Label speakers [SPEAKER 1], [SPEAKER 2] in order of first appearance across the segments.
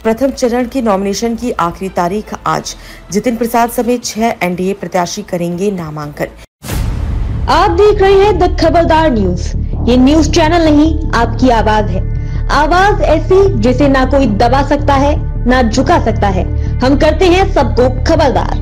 [SPEAKER 1] प्रथम चरण की नॉमिनेशन की आखिरी तारीख आज। जितिन प्रसाद समेत 6 एनडीए प्रत्याशी करेंगे नामांकन।
[SPEAKER 2] आप देख रहे हैं द खबरदार न्यूज। ये न्यूज चैनल नहीं, आपकी आवाज है। आवाज ऐसी जिसे ना कोई दबा सकता है, ना झुका सकता है। हम करते हैं सबको खबरदार।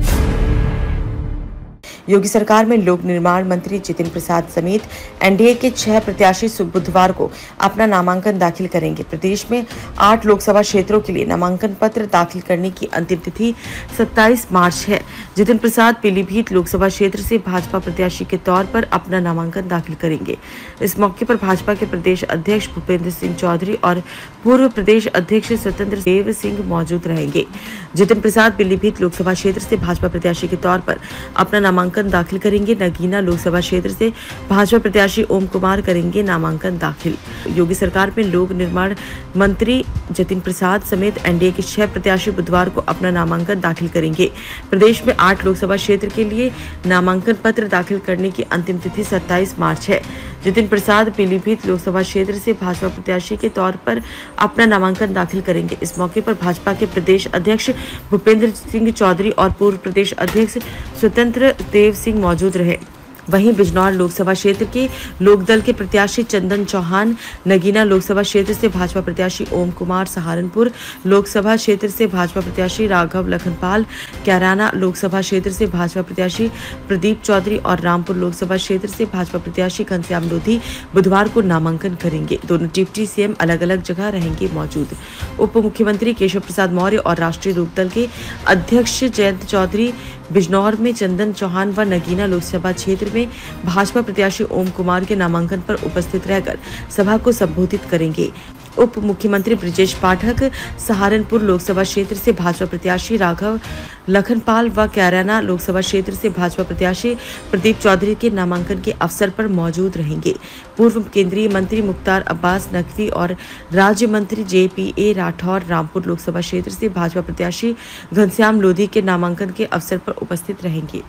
[SPEAKER 1] योगी सरकार में लोक निर्माण मंत्री जितिन प्रसाद समेत एनडीए के 6 प्रत्याशी बुधवार को अपना नामांकन दाखिल करेंगे। प्रदेश में 8 लोकसभा क्षेत्रों के लिए नामांकन पत्र दाखिल करने की अंतिम तिथि 27 मार्च है। जितिन प्रसाद पीलीभीत लोकसभा क्षेत्र से भाजपा प्रत्याशी के तौर पर अपना नामांकन दाखिल करेंगे। इस मौके पर भाजपा के प्रदेश अध्यक्ष भूपेंद्र सिंह चौधरी और पूर्व प्रदेश अध्यक्ष स्वतंत्र देव सिंह मौजूद रहेंगे। जितिन प्रसाद पीलीभीत लोकसभा क्षेत्र से भाजपा प्रत्याशी के तौर पर अपना नामांकन दाखिल करेंगे। नगीना लोकसभा क्षेत्र से भाजपा प्रत्याशी ओम कुमार करेंगे नामांकन दाखिल। योगी सरकार में लोक निर्माण मंत्री जितिन प्रसाद समेत एनडीए के 6 प्रत्याशी बुधवार को अपना नामांकन दाखिल करेंगे। प्रदेश में 8 लोकसभा क्षेत्र के लिए नामांकन पत्र दाखिल करने की अंतिम तिथि 27 मार्च है। जितिन प्रसाद पीलीभीत लोकसभा क्षेत्र से भाजपा प्रत्याशी के तौर पर अपना नामांकन दाखिल करेंगे। इस मौके पर भाजपा के प्रदेश अध्यक्ष भूपेंद्र सिंह चौधरी और पूर्व प्रदेश अध्यक्ष स्वतंत्र देव सिंह मौजूद रहे। वहीं बिजनौर लोकसभा क्षेत्र के लोकदल के प्रत्याशी चंदन चौहान, नगीना लोकसभा क्षेत्र से भाजपा प्रत्याशी ओम कुमार, सहारनपुर लोकसभा क्षेत्र से भाजपा प्रत्याशी राघव लखनपाल, कैराना लोकसभा क्षेत्र से भाजपा प्रत्याशी प्रदीप चौधरी और रामपुर लोकसभा क्षेत्र से भाजपा प्रत्याशी घनश्याम लोधी बुधवार को नामांकन करेंगे। दोनों डिप्टी सीएम अलग अलग जगह रहेंगे मौजूद। उप मुख्यमंत्री केशव प्रसाद मौर्य और राष्ट्रीय लोकदल के अध्यक्ष जयंत चौधरी बिजनौर में, चंदन चौहान व नगीना लोकसभा क्षेत्र में भाजपा प्रत्याशी ओम कुमार के नामांकन पर उपस्थित रहकर सभा को संबोधित करेंगे। उप मुख्यमंत्री ब्रिजेश पाठक सहारनपुर लोकसभा क्षेत्र से भाजपा प्रत्याशी राघव लखनपाल व कैराना लोकसभा क्षेत्र से भाजपा प्रत्याशी प्रदीप चौधरी के नामांकन के अवसर पर मौजूद रहेंगे। पूर्व केंद्रीय मंत्री मुख्तार अब्बास नकवी और राज्य मंत्री JPA राठौर रामपुर लोकसभा क्षेत्र से भाजपा प्रत्याशी घनश्याम लोधी के नामांकन के अवसर पर उपस्थित रहेंगे।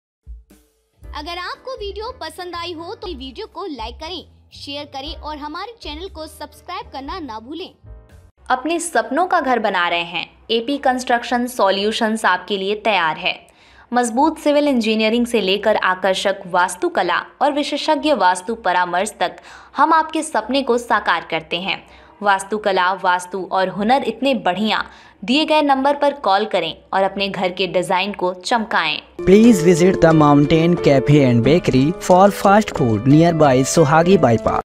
[SPEAKER 3] अगर आपको वीडियो पसंद आई हो तो वीडियो को लाइक करें, शेयर करें और हमारे चैनल को सब्सक्राइब करना ना भूलें।
[SPEAKER 4] अपने सपनों का घर बना रहे हैं? AP कंस्ट्रक्शन सॉल्यूशंस आपके लिए तैयार है। मजबूत सिविल इंजीनियरिंग से लेकर आकर्षक वास्तुकला और विशेषज्ञ वास्तु परामर्श तक हम आपके सपने को साकार करते हैं। वास्तुकला, वास्तु और हुनर इतने बढ़िया। दिए गए नंबर पर कॉल करें और अपने घर के डिजाइन को चमकाएं।
[SPEAKER 5] Please visit the Mountain Cafe and Bakery for fast food nearby Sohagi Bypass.